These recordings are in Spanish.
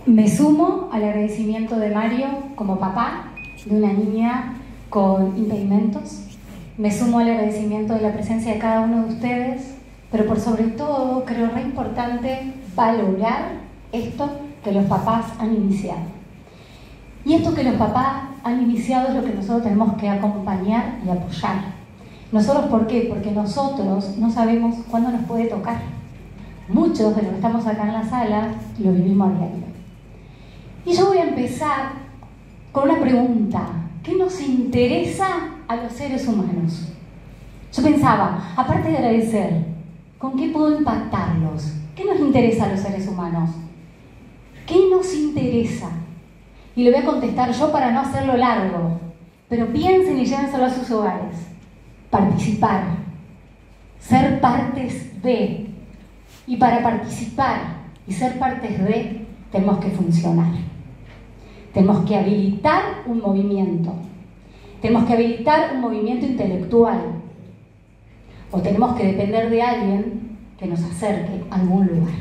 Me sumo al agradecimiento de Mario como papá de una niña con impedimentos. Me sumo al agradecimiento de la presencia de cada uno de ustedes, pero por sobre todo creo re importante valorar esto que los papás han iniciado. Y esto que los papás han iniciado es lo que nosotros tenemos que acompañar y apoyar. ¿Nosotros por qué? Porque nosotros no sabemos cuándo nos puede tocar. Muchos de los que estamos acá en la sala lo vivimos a diario. Y yo voy a empezar con una pregunta. ¿Qué nos interesa a los seres humanos? Yo pensaba, aparte de agradecer, ¿con qué puedo impactarlos? ¿Qué nos interesa a los seres humanos? ¿Qué nos interesa? Y le voy a contestar yo para no hacerlo largo, pero piensen y llévenselo a sus hogares. Participar, ser partes de, y para participar y ser partes de, tenemos que funcionar. Tenemos que habilitar un movimiento. Tenemos que habilitar un movimiento intelectual. O tenemos que depender de alguien que nos acerque a algún lugar.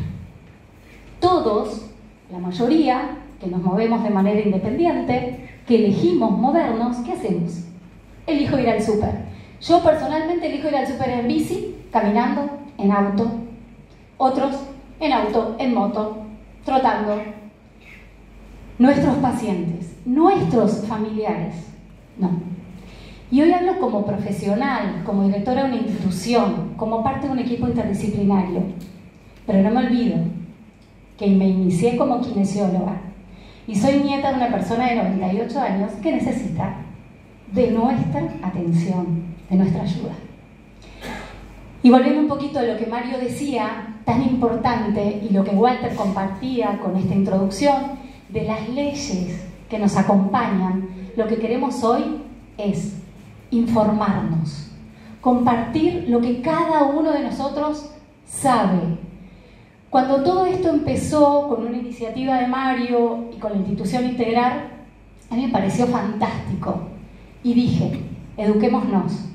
Todos, la mayoría, que nos movemos de manera independiente, que elegimos movernos, ¿qué hacemos? Elijo ir al súper. Yo personalmente elijo ir al súper en bici, caminando, en auto. Otros en auto, en moto, trotando. Nuestros pacientes, nuestros familiares, no. Y hoy hablo como profesional, como directora de una institución, como parte de un equipo interdisciplinario. Pero no me olvido que me inicié como kinesióloga y soy nieta de una persona de 98 años que necesita de nuestra atención, de nuestra ayuda. Y volviendo un poquito a lo que Mario decía, tan importante, y lo que Walter compartía con esta introducción, de las leyes que nos acompañan, lo que queremos hoy es informarnos, compartir lo que cada uno de nosotros sabe. Cuando todo esto empezó con una iniciativa de Mario y con la institución Integrar, a mí me pareció fantástico y dije, eduquémonos.